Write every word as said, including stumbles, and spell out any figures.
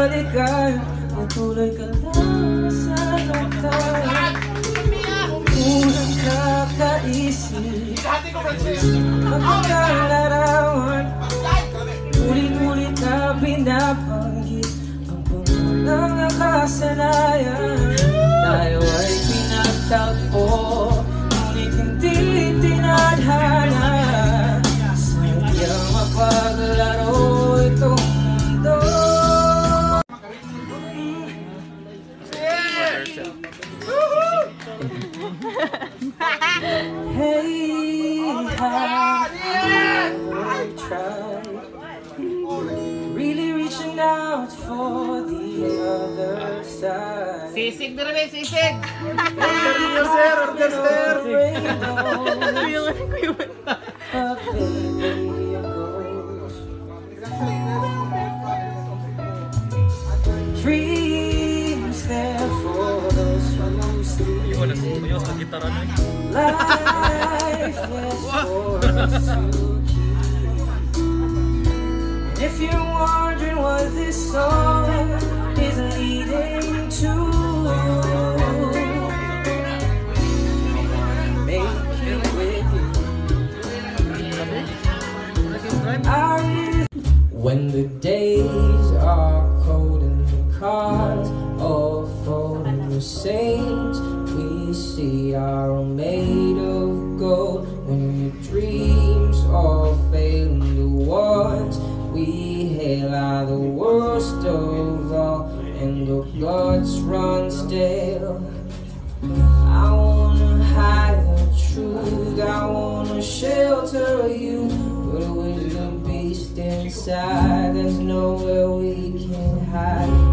balikan, patuloy ka lang sa lantan. Unang kakaisip, magkakalarawan, ulit-ulit na binabanggit ang pangalang nakasanayan. Tayo ay pinagtagpo, ngunit hindi tinadhana. Sadyang mapaglaro itong mundo. Hey, how I tried, really reaching out for the other side. Sisig na rin, sisig! Order sir, order sir! Dreams there for those who sleep. Life is for us to keep. And if you're wondering what this song is leading to, make it with you. When the days are cold and the cards all fall in the saints, we see are made of gold. When your dreams all fail and the ones we hail are the worst of all, and the bloods run stale. I wanna hide the truth, I wanna shelter you, but with the beast inside, there's nowhere we can hide.